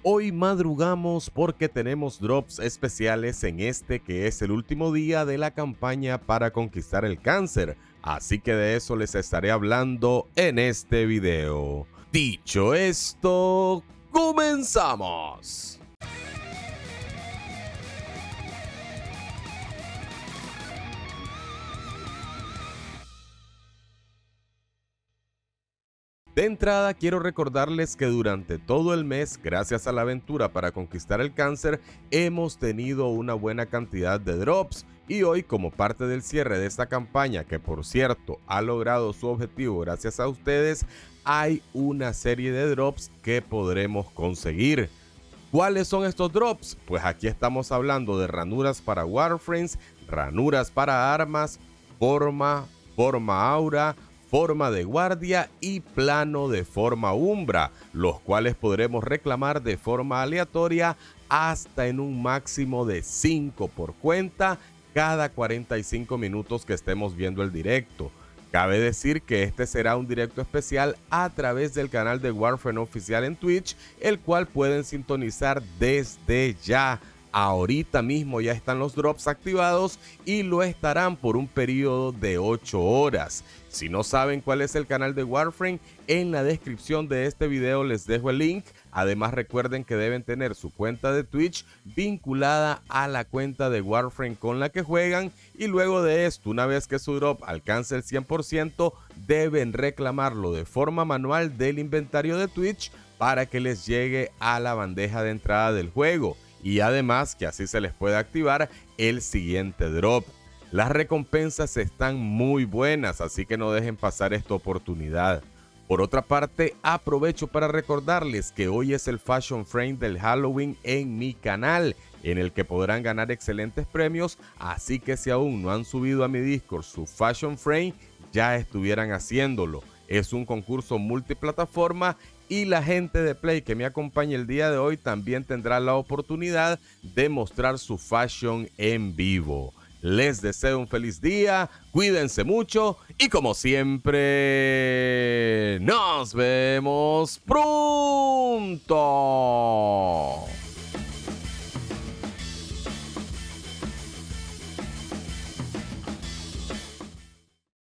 Hoy madrugamos porque tenemos drops especiales en este que es el último día de la campaña para conquistar el cáncer, así que de eso les estaré hablando en este video. Dicho esto, ¡comenzamos! De entrada quiero recordarles que durante todo el mes, gracias a la aventura para conquistar el cáncer, hemos tenido una buena cantidad de drops y hoy, como parte del cierre de esta campaña, que por cierto ha logrado su objetivo gracias a ustedes, hay una serie de drops que podremos conseguir. ¿Cuáles son estos drops? Pues aquí estamos hablando de ranuras para Warframes, ranuras para armas, forma aura, forma de guardia y plano de forma umbra, los cuales podremos reclamar de forma aleatoria hasta en un máximo de 5 por cuenta cada 45 minutos que estemos viendo el directo. Cabe decir que este será un directo especial a través del canal de Warframe oficial en Twitch, el cual pueden sintonizar desde ya. Ahorita mismo ya están los drops activados y lo estarán por un periodo de 8 horas. Si no saben cuál es el canal de Warframe, en la descripción de este video les dejo el link. Además recuerden que deben tener su cuenta de Twitch vinculada a la cuenta de Warframe con la que juegan, y luego de esto, una vez que su drop alcance el 100%, deben reclamarlo de forma manual del inventario de Twitch para que les llegue a la bandeja de entrada del juego. Y además que así se les puede activar el siguiente drop. Las recompensas están muy buenas, así que no dejen pasar esta oportunidad. Por otra parte, aprovecho para recordarles que hoy es el Fashion Frame del Halloween en mi canal, en el que podrán ganar excelentes premios, así que si aún no han subido a mi Discord su Fashion Frame, ya estuvieran haciéndolo. Es un concurso multiplataforma y la gente de Play que me acompaña el día de hoy también tendrá la oportunidad de mostrar su fashion en vivo. Les deseo un feliz día, cuídense mucho y como siempre, nos vemos pronto.